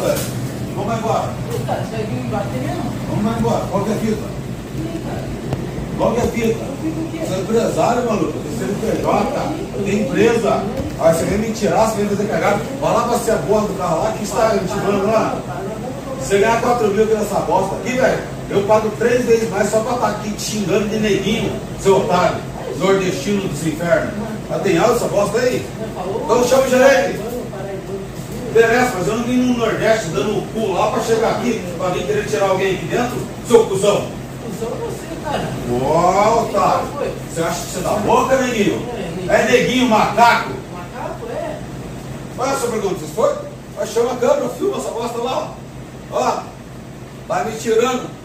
velho. Vamos embora. Cara, você vai vir me bater mesmo? Vamos embora. Qual que é a fita? Sim, cara. Qual que é a fita? Eu fico o quê? Você é empresário, maluco. Você é CNPJ. Tem empresa. Aí você vem me tirar, você vem fazer cagada. Vai lá pra ser a borda do carro lá. Que está me tirando lá? Você ganhar 4 mil aqui nessa bosta aqui, velho. Eu pago 3 vezes mais só pra estar aqui te xingando de neguinho, seu otário. Nordestino dos infernos. Mas tem áudio essa bosta aí? Então chama o gerente. Interessa, mas eu não vim no Nordeste dando o cu lá pra chegar aqui, pra vir querer tirar alguém aqui dentro, seu cuzão. Cusão é você, cara. Ó, otário. Você acha que você dá boca, neguinho? É neguinho, macaco? Macaco, é? Olha essa pergunta, vocês foram? Vai chamar a câmera, filma essa bosta lá, ó. Ó, vai me tirando.